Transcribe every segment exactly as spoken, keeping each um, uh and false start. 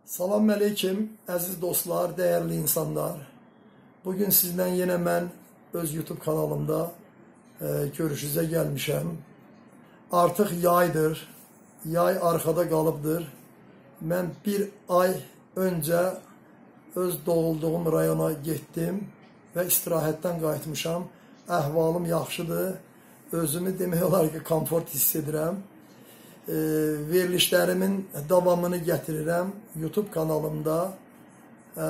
Salam əleykum, əziz dostlar, dəyərli insanlar. Bugün sizlə yenə mən öz YouTube kanalımda e, görüşünüzə gəlmişəm. Artıq yaydır, yay arxada qalıbdır. Mən bir ay öncə öz doğulduğum rayona getdim və istirahətdən qayıtmışam. Əhvalım yaxşıdır, özümü demək olar ki, komfort hiss edirəm. E, verilişlərimin davamını gətirirəm YouTube kanalımda. E,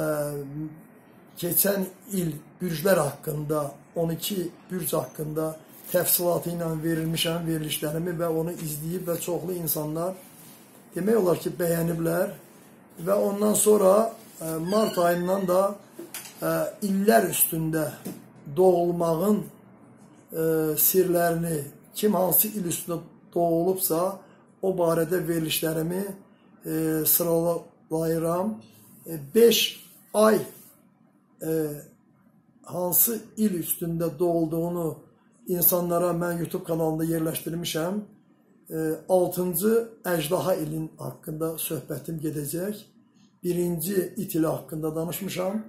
keçən il bürclər haqqında, on iki bürc haqqında təfsilatı ilə verilmişəm verilişlərimi və onu izləyib və çoxlu insanlar demək olar ki, bəyəniblər. Və ondan sonra e, mart ayından da e, illər üstündə doğulmağın e, sirlərini, kim hansı il üstündə doğulubsa, o barədə verilişlərimi e, sıralayıram. beş ay e, hansı il üstündə doğulduğunu insanlara mən YouTube kanalında yerləşdirmişəm. E, altıncı əjdaha ilin haqqında söhbətim gedəcək. Birinci it ili haqqında danışmışam.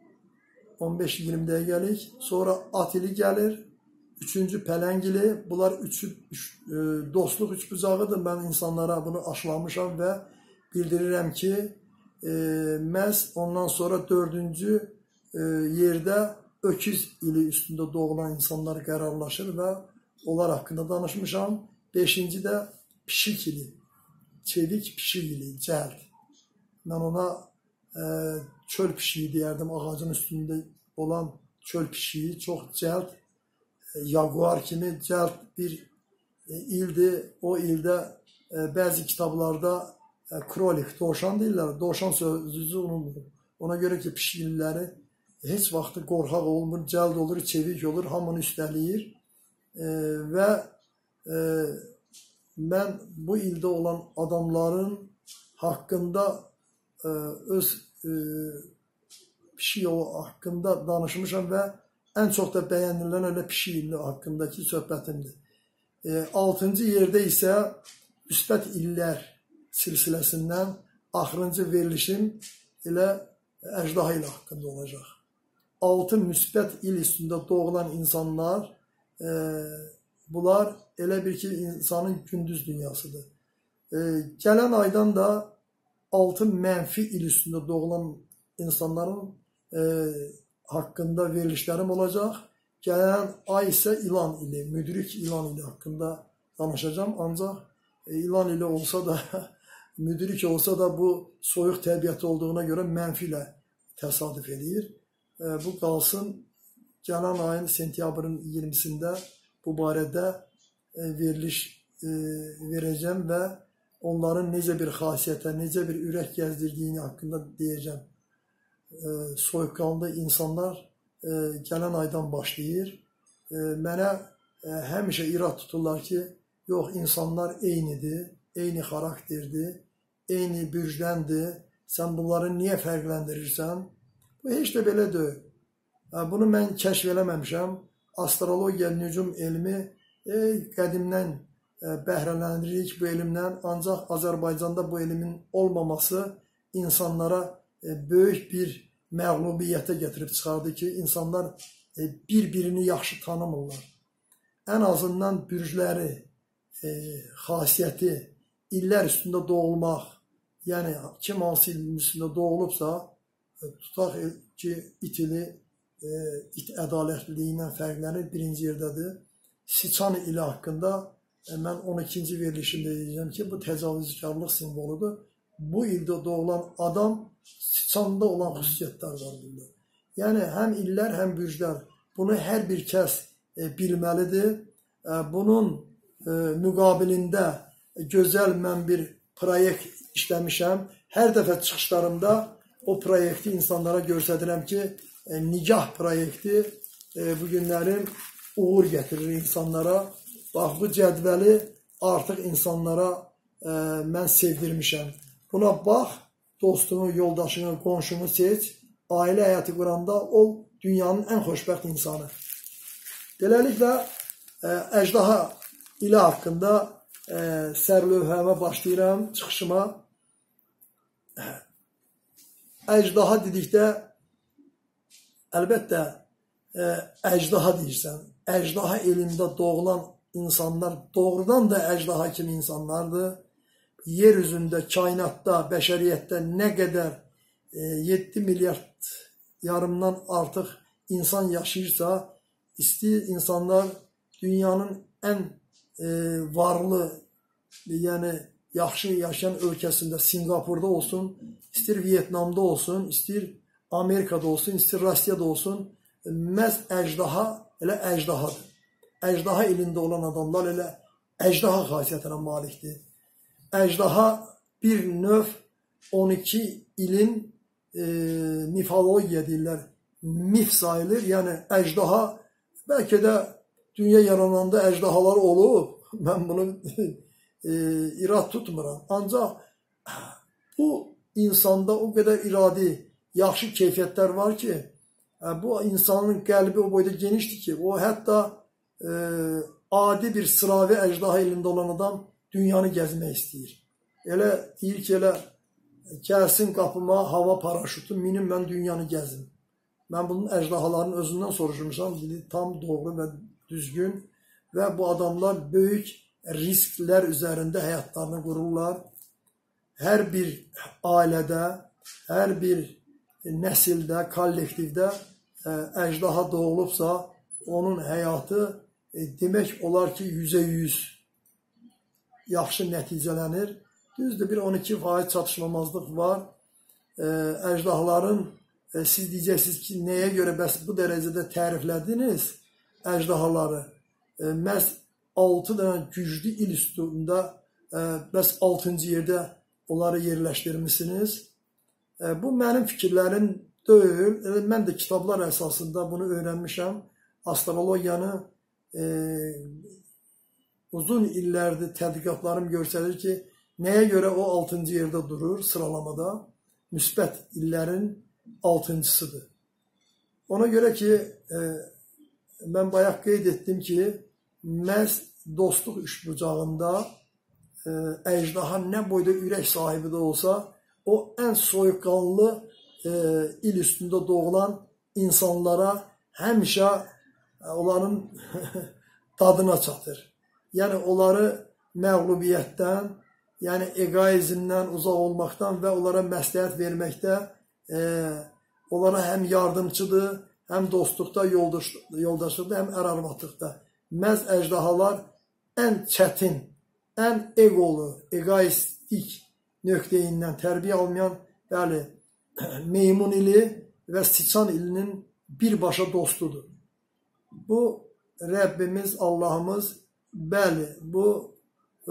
on beş iyirmi dəqiqəlik. Sonra at ili gəlir. Üçüncü pələngili, bunlar üçü, üç, e, dostluq üçbucağıdır. Mən insanlara bunu aşılamışam və bildirirəm ki, e, məhz ondan sonra dördüncü e, yerdə öküz ili üstündə doğulan insanlar qərarlaşır və onlar haqqında danışmışam. Beşinci də pişik ili, çevik pişik ili, cəld. Mən ona e, çöl pişiyi deyərdim, ağacın üstündə olan çöl pişiyi, çox cəld. Jaguar kimi cəld bir ildir. O ildə bəzi kitablarda krolik, dovşan deyirlər. Dovşan sözü unutulur. Ona görə ki, pişikilləri heç vaxt qorxaq olmur, cəld olur, çevik olur, hamını üstələyir. Və mən bu ildə olan adamların haqqında öz pişik haqqında danışmışam və ən çox da bəyənilən elə pişik ili haqqındakı söhbətimdir. E, altıncı yerdə isə müsbət illər silsiləsindən axırıncı verilişim elə əjdaha ili haqqında olacaq. Altı müsbət il üstündə doğulan insanlar, e, bunlar elə bir ki, insanın gündüz dünyasıdır. E, gələn aydan da altı mənfi il üstündə doğulan insanların e, haqqında verilişlərim olacaq. Gələn ay isə ilan ili, müdrik ilan ili haqqında danışacağım. Ancaq e, ilan ili olsa da, müdrik olsa da bu soyuq təbiəti olduğuna görə mənfi ilə təsadüf edir. E, bu qalsın, gələn ayın sentyabrın iyirmisində bu barədə e, veriliş e, verəcəm və onların necə bir xasiyyətə, necə bir ürək gəzdirdiyini haqqında deyəcəm. E, soyuqqanlı insanlar e, gələn aydan başlayır. E, mənə e, həmişə irad tuturlar ki, yox, insanlar eynidir, eyni xarakterdir, eyni bürcdəndir, sən bunları niyə fərqləndirirsən? Bu heç də belə deyil. E, bunu mən kəşf eləməmişəm. Astrologiya, nücum elmi e, qədimdən e, bəhrələndiririk bu elmdən, ancaq Azərbaycanda bu elmin olmaması insanlara böyük bir məğlubiyyətə gətirib çıxardı ki, insanlar bir-birini yaxşı tanımırlar. Ən azından bürcləri, e, xasiyyəti, illər üstündə doğulmaq, yəni kim hansı ilin üstündə doğulubsa, e, tutaq ki, it ili e, it ədalətliliyindən fərqlənir, birinci yerdədir. Siçan ili haqqında e, mən on ikinci verilişimdə deyəcəm ki, bu təcavüzkarlıq simvoludur. Bu ildə doğulan adam siçanda olan xüsusiyyətlər var bunda. Yəni, həm illər, həm bürclər. Bunu hər bir kəs e, bilməlidir. E, bunun e, müqabilində gözəl mən bir proyekt işləmişəm. Hər dəfə çıxışlarımda o proyekti insanlara göstərirəm ki, e, nigah proyekti e, bu günlərin uğur gətirir insanlara. Bax, bu cədvəli artıq insanlara e, mən sevdirmişəm. Buna bax, dostunu, yoldaşını, qonşunu seç, ailə həyatı quranda ol dünyanın ən xoşbəxt insanı. Beləliklə, ə, əjdaha ili haqqında ə, sərlövhəmə başlayıram, çıxışıma. əcdaha dedikdə, əlbəttə, ə, əcdaha deyirsən. Əcdaha elində doğulan insanlar doğrudan da əcdaha kimi insanlardır. Yer üzündə, kainatda, bəşəriyyətdə nə qədər e, yeddi milyard yarımdan artıq insan yaşayırsa, istəyir insanlar dünyanın ən e, varlı, yəni yaxşı yaşayan ölkəsində, Singapurda olsun, istəyir Vietnamda olsun, istəyir Amerikada olsun, istəyir Rusiyada olsun, məhz əcdaha elə əcdahadır. Əcdaha elində olan adamlar elə əcdaha xasiyyətinə malikdir. Əcdaha bir növ on iki ilin e, mifologiya deyirlər, mif sayılır. Yəni əcdaha, bəlkə də dünya yarananda əcdahalar olub, mən bunu e, irad tutmuram. Ancaq bu insanda o qədər iradi, yaxşı keyfiyyətlər var ki, bu insanın qəlbi o boyda genişdir ki, o hətta e, adi bir sıravi əcdaha elində olan adam dünyanı gəzmək istəyir. Elə deyir ki, elə gəlsin qapıma hava paraşütü, minim mən dünyanı gəzim. Mən bunun əcdahaların özündən soruşmuşam, dedi, tam doğru və düzgün və bu adamlar böyük risklər üzərində həyatlarını qururlar. Hər bir ailədə, hər bir nəsildə, kollektivdə əcdaha doğulubsa, onun həyatı demək olar ki, yüzə yüz yaxşı nəticələnir. Düzdür, bir on iki faiz çatışmamazlıq var. Əcdahların, siz deyəcəksiniz ki, nəyə görə bəs bu dərəcədə təriflədiniz əcdahaları? Məhz altı dənə güclü il üstündə bəs altıncı yerdə onları yerləşdirmişsiniz. Bu mənim fikirlərim deyil. Mən də kitablar əsasında bunu öyrənmişəm. Astrologiyanı e, uzun illərdir tədqiqatlarım göstərir ki, nəyə görə o altıncı yerdə durur sıralamada? Müsbət illərin altıncısıdır. Ona görə ki, e, mən bayaq qeyd etdim ki, məhz dostluq üçbucağında e, əcdaha nə boyda ürək sahibi də olsa, o ən soyuqqanlı e, il üstündə doğulan insanlara həmişə onların dadına çatır. Yəni, onları məğlubiyyətdən, yəni egoizmdən uzaq olmaqdan və onlara məsləhət verməkdə e, onlara həm yardımçıdır, həm dostluqda, yoldaş, yoldaşlıqda, həm ər-arvadlıqda. Məhz əcdahalar ən çətin, ən egolu, egoistik nöqteyindən tərbiyə almayan, bəli, meymun ili və siçan ilinin birbaşa dostudur. Bu, Rəbbimiz, Allahımız, bəli, bu e,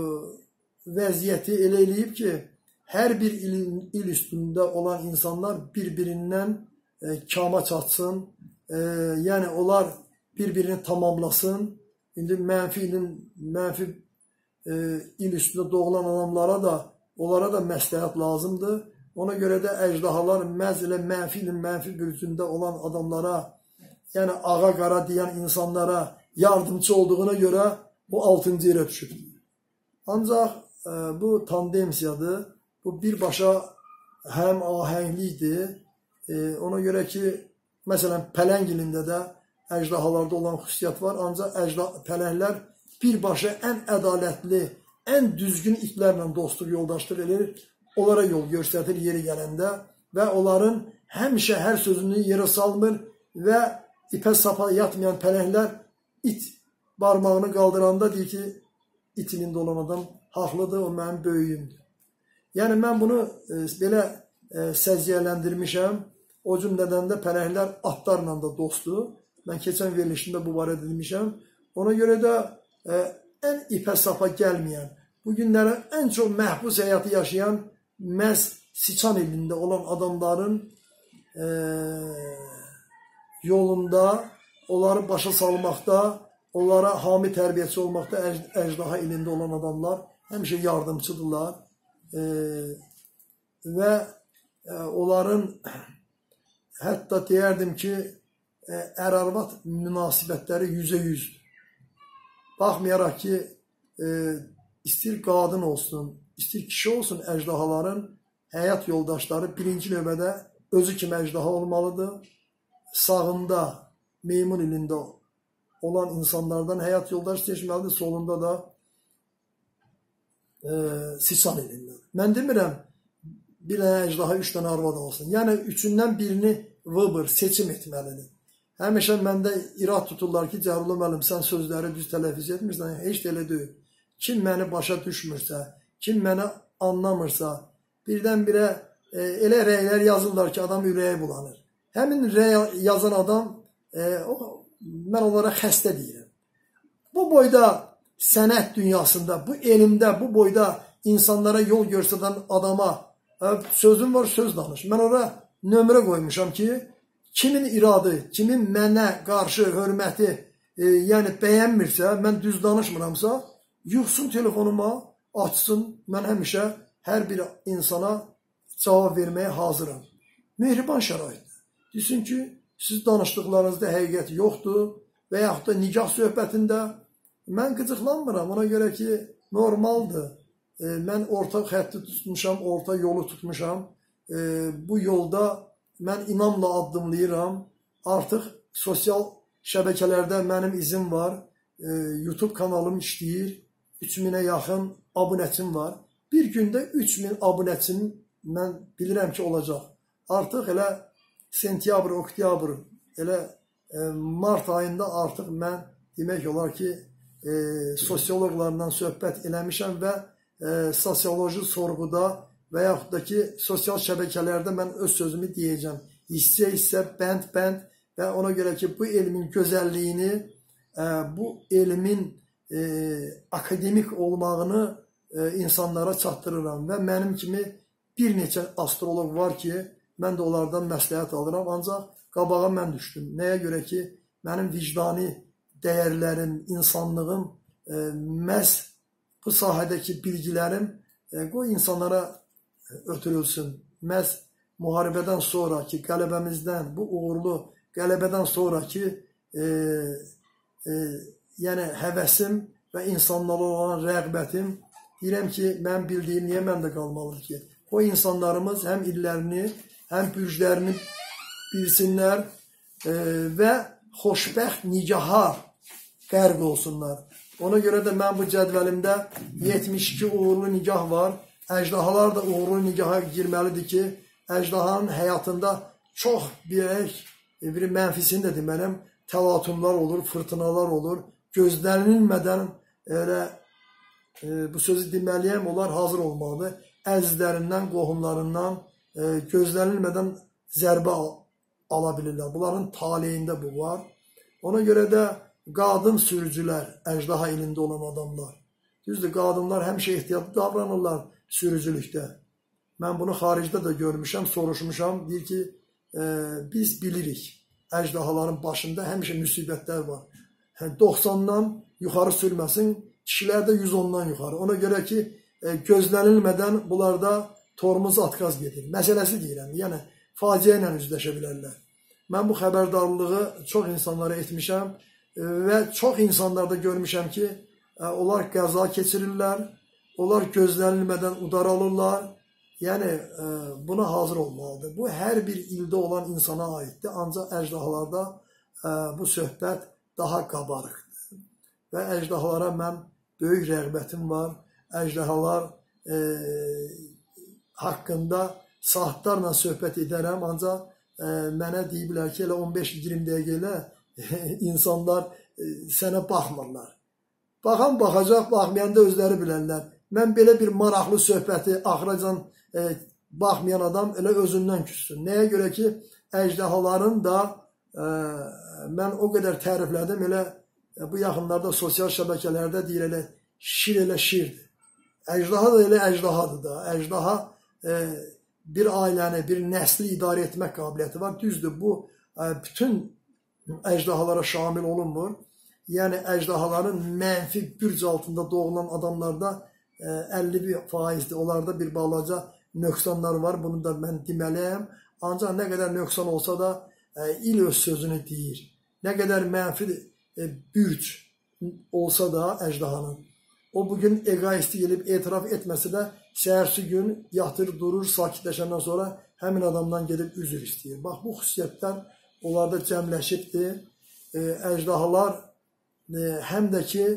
vəziyyəti elə eləyib ki, hər bir il, il üstündə olan insanlar bir-birindən e, kama çatsın, e, yəni onlar bir-birini tamamlasın. İndi mənfi ilin, mənfi e, il üstündə doğulan adamlara da, onlara da məsləhət lazımdır. Ona görə də əcdahalar məhz elə mənfi ilin, mənfi bürcündə olan adamlara, yəni ağa qara deyən insanlara yardımcı olduğuna görə bu altıncı yerə düşüb. Ancaq e, bu tendemsiyadır. Bu birbaşa həm ahənglikdir. E, ona görə ki, məsələn, pələng ilində də əcdahalarda olan xüsusiyyət var. Ancaq əcda, pələnglər birbaşa ən ədalətli, ən düzgün itlərlə dostluq, yoldaşlıq edir. Onlara yol göstərir yeri gələndə və onların həmişə hər sözünü yerə salmır və ipə sapa yatmayan pələnglər it barmağını qaldıranda deyir ki, it ilində olan adam haqlıdır, o mənim böyüyümdür. Yəni, mən bunu e, belə e, səziyyələndirmişəm. O cümlədən də pələnglər atlarla da dostdur. Mən keçən verilişimdə bu barədə demişəm. Ona görə də e, ən ipə sapa gəlməyən, bu günlərə ən çox məhbus həyatı yaşayan məhz siçan ilində olan adamların e, yolunda, onları başa salmaqda, onlara hami tərbiyəçi olmaqda əcdaha ilində olan adamlar həmişə yardımçıdırlar e, və e, onların hətta deyərdim ki, e, ər-arvad münasibətləri yüzə yüzdür. Baxmayaraq ki, e, istəyir qadın olsun, istəyir kişi olsun əcdahaların həyat yoldaşları birinci növbədə özü kimi əjdaha olmalıdır. Sağında, meymun ilində olan insanlardan həyat yoldaş seçməlidir, solunda da e, siçan ilindən. Mən demirəm, bir dənə əjdaha üç dənə arvad olsun. Yəni, üçündən birini vıbır, seçim etməlidir. Həmişə məndə irad tuturlar ki, Cəbrullah müəllim, sən sözləri düz tələffüz etmirsən, heç də elə deyil. Kim məni başa düşmürsə, kim məni anlamırsa, birdən-birə e, elə rəylər yazırlar ki, adam ürəyi bulanır. Həmin rəy yazan adam, e, o, mən onlara xəstə deyirəm. Bu boyda sənət dünyasında, bu elmdə, bu boyda insanlara yol göstərən adama e, sözüm var, söz danış. Mən ora nömrə qoymuşam ki, kimin iradı, kimin mənə qarşı hörməti, e, yəni bəyənmirsə, mən düz danışmıramsa, yuxsun telefonuma, açsın, mən həmişə hər bir insana cavab verməyə hazıram. Mehriban şəraitdir. Desin ki, siz danışdıqlarınızda həqiqət yoxdur və yaxud da nikah söhbətində mən qıcıqlanmıram. Ona görə ki, normaldır. E, mən orta xətti tutmuşam, orta yolu tutmuşam. E, bu yolda mən inamla addımlayıram. Artıq sosial şəbəkələrdə mənim izim var. E, YouTube kanalım işləyir. üç minə yaxın abunəçim var. Bir gündə üç min abunəçim mən bilirəm ki, olacaq. Artıq elə sentyabr, oktyabr, elə e, mart ayında artıq mən demək olar ki, e, sosiologlarla söhbət eləmişəm və e, sosioloji sorğuda və yaxud da ki, sosial şəbəkələrdə mən öz sözümü deyəcəm. Hissə-hissə, bənd-bənd və ona görə ki, bu elmin gözəlliyini, e, bu elmin e, akademik olmağını e, insanlara çatdırıram və mənim kimi bir neçə astrolog var ki, mən də onlardan məsləhət alıram, ancaq qabağa mən düşdüm. Nəyə görə ki, mənim vicdani dəyərlərim, insanlığım, e, məhz bu sahədəki bilgilərim e, qoy insanlara ötürülsün. Məhz müharibədən sonraki qələbəmizdən, bu uğurlu qələbədən sonraki e, e, yəni həvəsim və insanlara olan rəğbətim, deyirəm ki, mən bildiyim niyə məndə qalmalı ki? O insanlarımız həm illərini, həm bürclərini bilsinlər e, və xoşbəxt nigaha qərq olsunlar. Ona görə də mən bu cədvəlimdə yetmiş iki uğurlu nigah var. Əjdahalar da uğurlu nigaha girməlidir ki, əjdahanın həyatında çox böyük bir mənfisini də deməliyəm, təlatumlar olur, fırtınalar olur. Gözlənilmədən elə e, bu sözü deməliyəm, onlar hazır olmalıdır. Əzizlərindən, qohumlarından e, gözlənilmədən zərbə al ala bilirlər. Bunların taleyində bu var. Ona görə də qadın sürücülər, əjdaha ilində olan adamlar. Düzdür, qadınlar həmişə ehtiyatlı davranırlar sürücülükdə. Mən bunu xaricdə də görmüşəm, soruşmuşam. Deyir ki, e, biz bilirik, əjdahaların başında həmişə müsibətlər var. doxsandan yuxarı sürməsin, kişilərdə yüz ondan yuxarı. Ona görə ki, e, gözlənilmədən bunlarda tormuz atkaz gedir. Məsələsi deyirəm, yəni faciə ilə üzləşə bilərlər. Mən bu xəbərdarlığı çox insanlara etmişəm və çox insanlarda görmüşəm ki, onlar qəza keçirirlər, onlar gözlənilmədən udar alırlar. Yəni, buna hazır olmalıdır. Bu, hər bir ildə olan insana aiddir, ancaq əjdahalarda bu söhbət daha qabarıqdır. Və əjdahalara mən böyük rəğbətim var. Əjdahalar e, haqqında saatlarla söhbət edərəm, ancaq e, mənə deyiblər ki, elə on beş iyirmi dəqiqə ilə insanlar e, sənə baxmırlar. Baxan baxacaq, baxmayan da özləri bilərlər. Mən belə bir maraqlı söhbəti axıracan e, baxmayan adam elə özündən küssün. Nəyə görə ki, əjdahaların da e, mən o qədər təriflədim, elə e, bu yaxınlarda sosial şəbəkələrdə deyir, elə şir elə şirdir. Əjdaha da elə əjdahadır da. Əjdaha e, bir ailəni, bir nəsli idarə etmək qabiliyyəti var. Düzdür, bu e, bütün əjdahalara şamil olunmur. Yəni, əjdahaların mənfi bürc altında doğulan adamlarda e, əlli faizdir. Onlarda bir balaca nöqsanlar var. Bunu da mən deməliyəm. Ancaq nə qədər nöqsan olsa da e, il öz sözünü deyir. Nə qədər mənfi e, bürc olsa da əjdahanın, o bugün egoistik elib etiraf etməsə də səhərsi gün yatır, durur, sakitləşəndən sonra həmin adamdan gedib üzr istəyir. Bax, bu xüsusiyyətlər onlarda cəmləşibdir. E, əjdahalar e, həm də ki,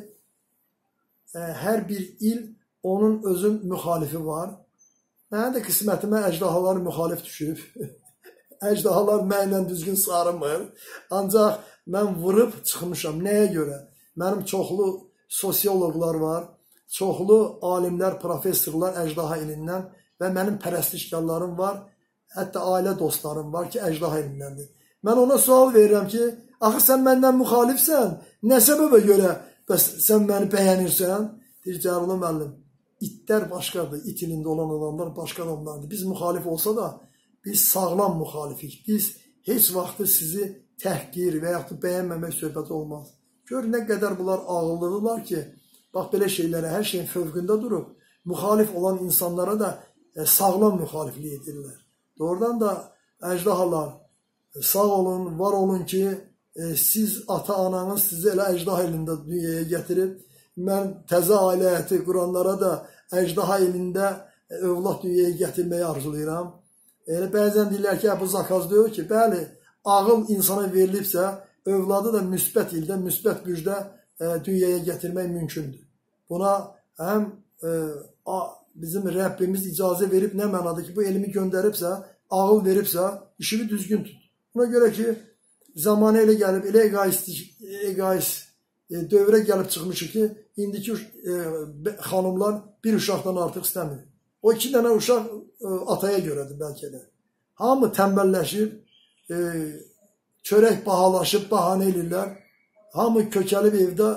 e, hər bir il onun özün müxalifi var. Mənə də qismətimə əjdahalar müxalif düşüb. Əjdahalar mənlə düzgün sarımır. Ancaq mən vurub çıxmışam. Nəyə görə? Mənim çoxlu sosioloqlar var, çoxlu alimlər, professorlar əjdaha ilindən və mənim pərəstişkarlarım var, hətta ailə dostlarım var ki, əjdaha ilindəndir. Mən ona sual verirəm ki, axı sən məndən müxalifsən, nə səbəbə görə bəs sən məni bəyənirsən? Deyir, Cəlil müəllim, itlər başqadır, it ilində olan adamlar başqa adamlardır. Biz müxalif olsa da, biz sağlam müxalifik. Biz heç vaxtı sizi təhqir və yaxud bəyənməmək söhbəti olmaz. Gör, nə qədər bunlar ağıllıdırlar ki, bax, belə şeylərə hər şeyin fövqündə durub, müxalif olan insanlara da e, sağlam müxaliflik edirlər. Doğrudan da əjdahalar, e, sağ olun, var olun ki, e, siz, ata-ananız sizi elə əjdaha ilində dünyaya gətirib, mən təzə ailə həyəti quranlara da əjdaha ilində e, övlad dünyaya gətirməyi arzulayıram. Yəni, bəzən deyirlər ki, bu zakaz deyir ki, bəli, ağıl insana verilibsə, övladı da müsbət ildə, müsbət gücdə e, dünyaya gətirmək mümkündür. Buna həm e, a, bizim Rəbbimiz icazə verib, nə mənadır ki, bu elmi göndəribsə, ağıl veribsə, işini düzgün tut. Buna görə ki, zamanı elə gəlib, elə egoist, egoist e, dövrə gəlib çıxmışıq ki, indiki e, xanımlar bir uşaqdan artıq istəmir. O iki dənə uşaq e, ataya görədir bəlkə də. Hamı tənbəlləşir, e, çörək bahalaşıb, bahanə edirlər. Hamı kökəlib evdə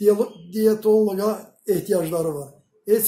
diyetoloqa ehtiyacları var. Heç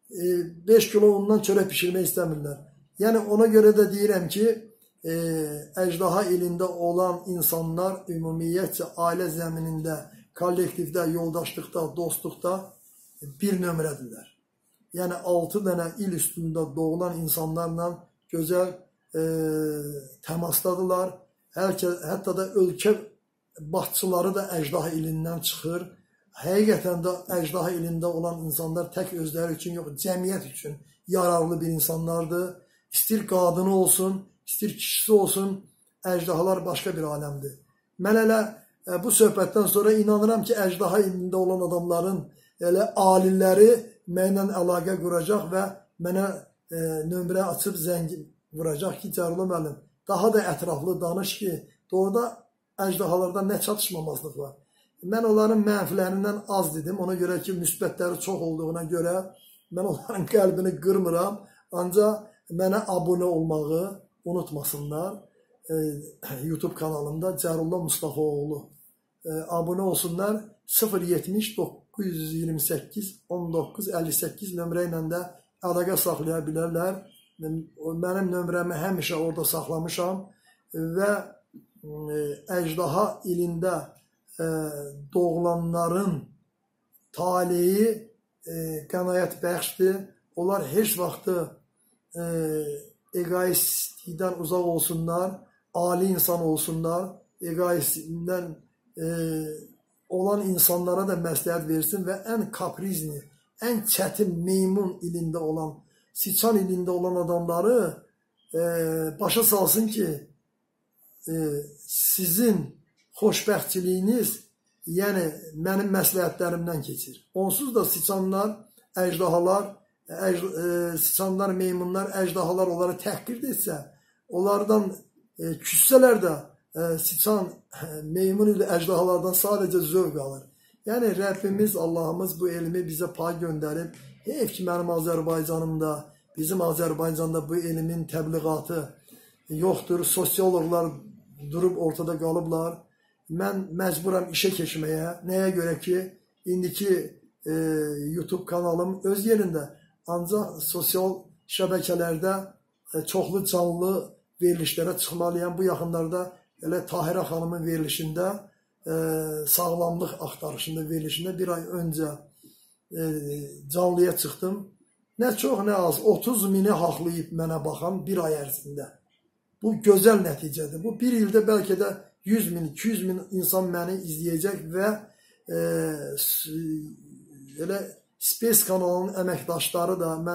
beş kilo ondan çörək pişirmək istəmirlər. Yəni ona görə də deyirəm ki, e, əjdaha ilində olan insanlar ümumiyyətcə ailə zəminində, kollektivdə, yoldaşlıqda, dostluqda bir nömrədirlər. Yəni altı dənə il üstündə doğulan insanlarla gözəl e, təmasdadılar. Hətta da ölkə başçıları da əjdaha ilindən çıxır. Həqiqətən də əjdaha ilində olan insanlar tək özləri üçün yox, cəmiyyət üçün yararlı bir insanlardır. İstir qadını olsun, istir kişisi olsun, əjdahalar başqa bir aləmdir. Mən elə e, bu söhbətdən sonra inanıram ki, əjdaha ilində olan adamların elə alilləri mənlə əlaqə quracaq və mənə e, nömrə açıb zəng vuracaq ki, Cəlil müəllim, daha da ətraflı danış ki, doğruda əjdahalarda nə çatışmamazlıq var. Mən onların mənfilərindən az dedim, ona görə ki, müsbətləri çox olduğuna görə mən onların qəlbini qırmıram, ancaq mənə abunə olmağı unutmasınlar. E, YouTube kanalımda Cəlil Mustafaoğlu e, abunə olsunlar. sıfır yetmiş doqquz yüz iyirmi səkkiz on doqquz əlli səkkiz nömrə ilə də əlaqə saxlaya bilərlər. Mənim nömrəmi həmişə orada saxlamışam və e, əjdaha ilində e, doğulanların taleyi e, qənaət bəxşdir. Onlar heç vaxtı e, egoistlikdən uzaq olsunlar, ali insan olsunlar, egoistlikdən e, olan insanlara da məsləhət versin və ən kaprizni, ən çətin meymun ilində olan, siçan ilində olan adamları e, başa salsın ki, e, sizin xoşbəxtçiliyiniz, yəni mənim məsləhətlərimdən keçir. Onsuz da siçanlar, əjdahalar, əc, e, siçanlar, meymunlar, əjdahalar onları təhqir etsə, onlardan e, küssələr də e, siçan, e, meymun ilə əjdahalardan sadəcə zövq alır. Yəni Rəbbimiz, Allahımız bu elmi bizə pay göndərib. Heyf ki, mənim Azərbaycanımda, bizim Azərbaycanda bu elmin təbliğatı yoxdur. Sosioloqlar durub ortada qalıblar. Mən məcburam işə keçməyə. Nəyə görə ki, indiki e, YouTube kanalım öz yerində. Ancaq sosial şəbəkələrdə e, çoxlu canlı verilişlərə çıxmalıyam. Bu yaxınlarda elə Tahirə xanımın verilişində, e, sağlamlıq axtarışında verilişində bir ay öncə e, canlıya çıxdım. Nə çox, nə az, otuz mini haqlayıb mənə baxan bir ay ərzində. Bu gözəl nəticədir. Bu bir ildə bəlkə də yüz min, iki yüz min insan məni izləyəcək və e, elə Space kanalının əməkdaşları da, mən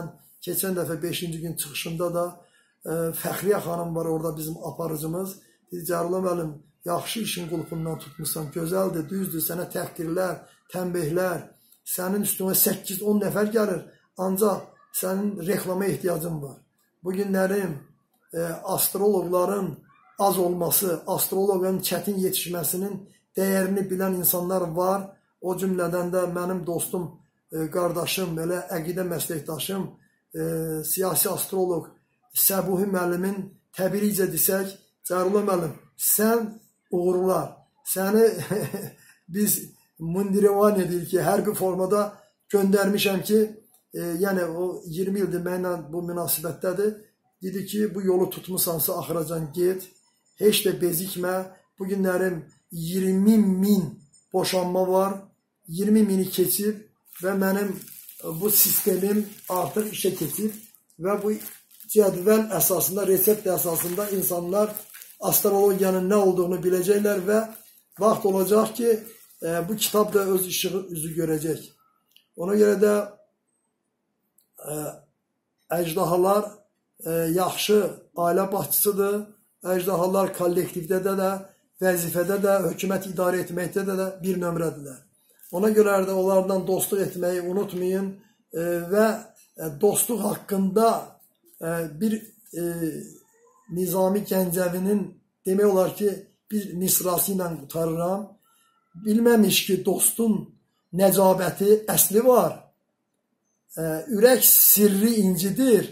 Keçən dəfə beşinci gün çıxışında da e, Fəxriyə xanım var orada bizim aparıcımız. Dedi, Cəlal müəllim, yaxşı işin qulpundan tutmuşsan, gözəldir, düzdür, sənə təhqirlər, tənbihlər, sənin üstünə səkkiz on nəfər gəlir, ancaq sənin reklama ehtiyacın var. Bu günlərin e, astroloqların az olması, astroloqların çətin yetişməsinin dəyərini bilən insanlar var. O cümlədən də mənim dostum, e, qardaşım, belə əqidə məsləkdaşım, e, siyasi astroloq Səbuhi müəllimin təbiricə desək, Cəlal müəllim, sən uğurlar, səni biz mundirevan edir ki, hər bir formada göndərmişəm ki, e, yəni o iyirmi ildir mənlə bu münasibətdədir. Dedi ki, bu yolu tutmusansa axıracan get, heç də bezikmə. Bu günlərim iyirmi min boşanma var, iyirmi mini keçib və mənim bu sistemim artıq işə keçib və bu cədvəl əsasında, resept əsasında insanlar astrologiyanın nə olduğunu biləcəklər və vaxt olacaq ki, e, bu kitab da öz işığı üzü görəcək. Ona görə də e, əjdahalar e, yaxşı ailə başçısıdır. Əjdahalar kollektivdə də də, vəzifədə də, hökumət idarə etməkdə də, də bir nömrədirlər. Ona görə də onlardan dostluq etməyi unutmayın e, və dostluq haqqında e, bir e, Nizami Gəncəvinin demək olar ki, bir misrası ilə qutarıram. Bilməmiş ki, dostun nəcabəti əsli var. E, ürək sirri incidir.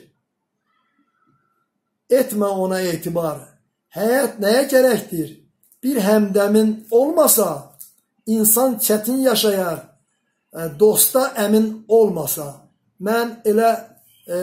Etmə ona etibar. Həyat nəyə gərəkdir? Bir həmdəmin olmasa, insan çətin yaşayar. E, dosta əmin olmasa. Mən elə e,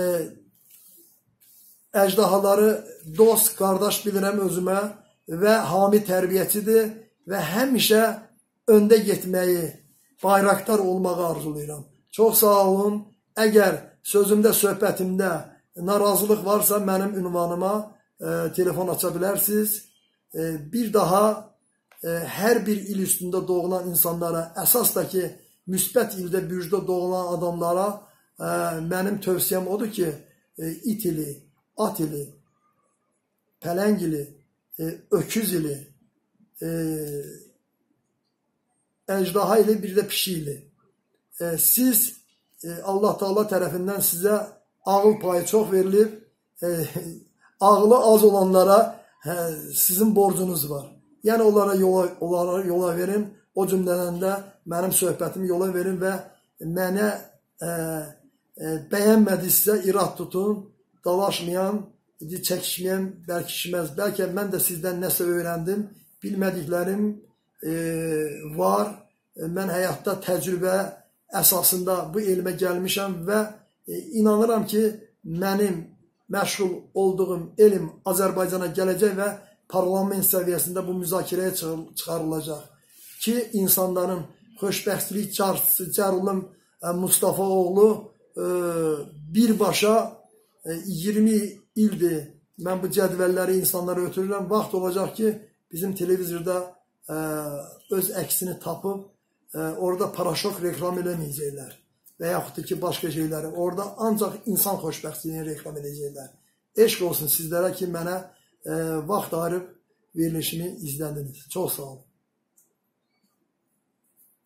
əjdahaları dost, qardaş bilirəm özümə və hami tərbiyəçidir və həmişə öndə getməyi, bayraqdar olmağı arzulayıram. Çox sağ olun. Əgər sözümdə, söhbətimdə narazılıq varsa mənim ünvanıma e, telefon aça bilərsiniz. E, bir daha e, hər bir il üstündə doğulan insanlara, əsas da ki, müsbət ildə bürcdə doğulan adamlara e, mənim tövsiyəm odur ki, e, it ili, at ili, pələng ili, e, öküz ili, e, əjdaha ili, bir də pişi ili. E, siz e, Allah Taala tərəfindən sizə ağıl payı çox verilib, e, ağlı az olanlara e, sizin borcunuz var. Yəni onlara yola, onlara yola verin, o cümlədən də mənim söhbətimi yola verin və mənə e, e, bəyənmədinizsə irad tutun, dalaşmayan, çəkişməyən bərkişməz. Bəlkə mən də sizdən nəsə öyrəndim, bilmədiklərim e, var. Mən həyatda təcrübə əsasında bu elmə gəlmişəm və e, inanıram ki, mənim məşğul olduğum elm Azərbaycana gələcək və parlament səviyyəsində bu müzakirəyə çıxarılacaq ki, insanların xoşbəxtlik çarşısı Cəlal Mustafaoğlu e, birbaşa e, iyirmi ildir. Mən bu cədvəlləri insanlara ötürürəm. Vaxt olacaq ki, bizim televizorda e, öz əksini tapıb, e, orada paraşok reklam eləməyəcəklər və yaxud da ki, başqa şeyləri. Orada ancaq insan xoşbəxtliyini reklam edəcəklər. Eşq olsun sizlərə ki, mənə e, vaxt ayırıb verilişimi izlədiniz. Çox sağ olun.